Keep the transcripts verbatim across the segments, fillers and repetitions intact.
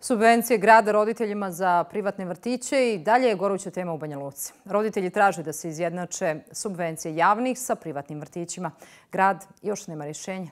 Subvencije grada roditeljima za privatne vrtiće i dalje je goruća tema u Banja Luci. Roditelji traže da se izjednače subvencije javnih sa privatnim vrtićima. Grad još nema rješenja.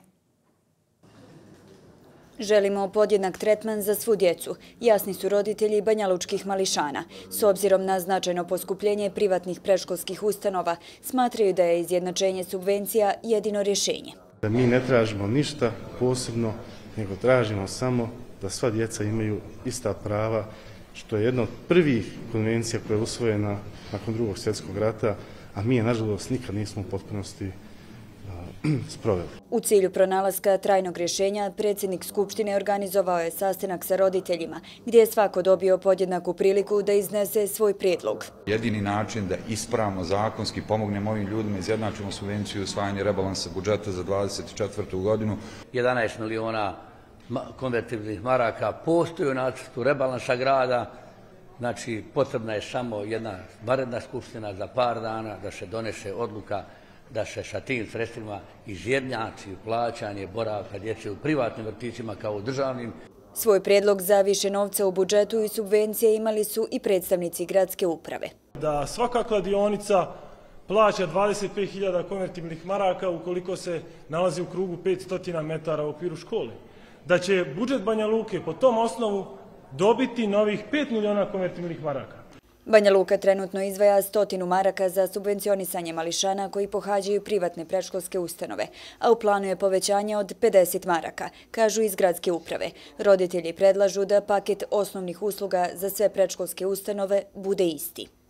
Želimo podjednak tretman za svu djecu, jasni su roditelji banjalučkih mališana. S obzirom na značajno poskupljenje privatnih predškolskih ustanova, smatraju da je izjednačenje subvencija jedino rješenje. Mi ne tražimo ništa posebno, nego tražimo samo da sva djeca imaju ista prava, što je jedna od prvih konvencija koja je usvojena nakon drugog svjetskog rata, a mi je, nažalost, nikad nismo u potpunosti sproveli. U cilju pronalaska trajnog rješenja, predsjednik Skupštine organizovao je sastanak sa roditeljima, gdje je svako dobio podjednaku priliku da iznese svoj prijedlog. Jedini način da ispravno zakonski pomognemo ovim ljudima, izjednačimo subvenciju i usvajanje rebalansa budžeta za dvadeset četvrtu godinu. jedanaest miliona konvertibilnih maraka postoji u nacrtu rebalansa grada. Znači, potrebna je samo jedna vanredna skupština za par dana da se donese odluka da se sa tim sredstvima izjednači plaćanje boravka djece u privatnim vrtićima kao u državnim. Svoj prijedlog za više novca u budžetu i subvencije imali su i predstavnici gradske uprave. Da svaka kladionica plaća dvadeset pet hiljada konvertibilnih maraka ukoliko se nalazi u krugu petsto metara u okviru škole. Da će budžet Banja Luke po tom osnovu dobiti novih pet miliona konvertibilnih maraka. Banja Luka trenutno izdvaja stotinu maraka za subvencionisanje mališana koji pohađaju privatne predškolske ustanove, a u planu je povećanje od pedeset maraka, kažu iz gradske uprave. Roditelji predlažu da paket osnovnih usluga za sve predškolske ustanove bude isti.